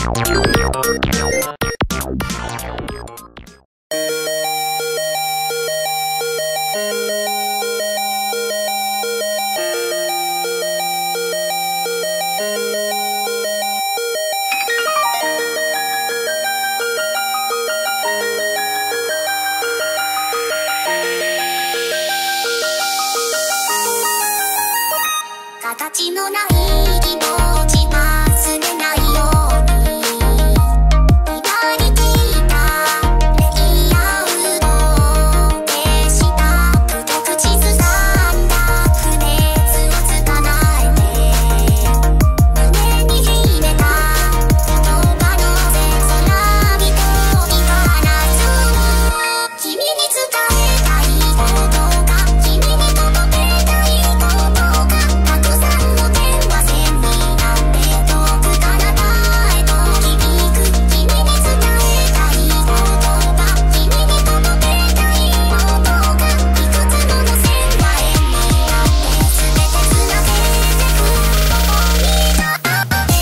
形のない気持ち忘れないように左利いたレイアウトを消した太口ずさんだ不熱をつかないで胸に秘めた言葉のせ空人に放つ君に伝えたいことが君に届けたいことがたくさんの電話線になって遠く彼方へと響く君に伝えたいことが君に届けたいことがいくつもの線が円になって全てつなげてくここにだって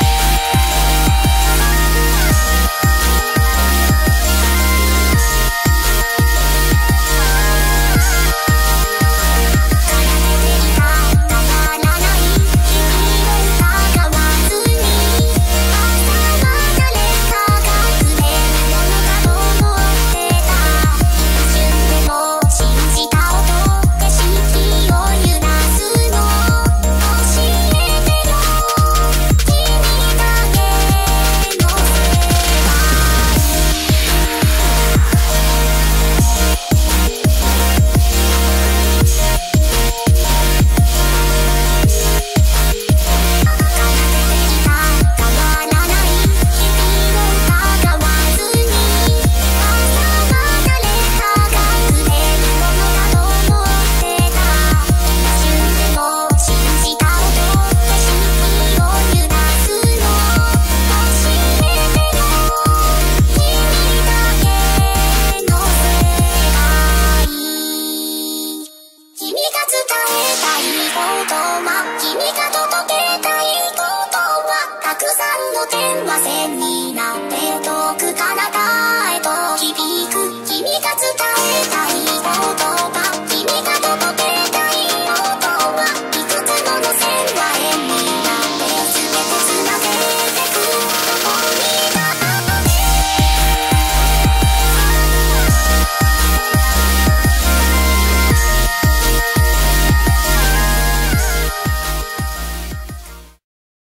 君が届けたいことはたくさんの電話線になって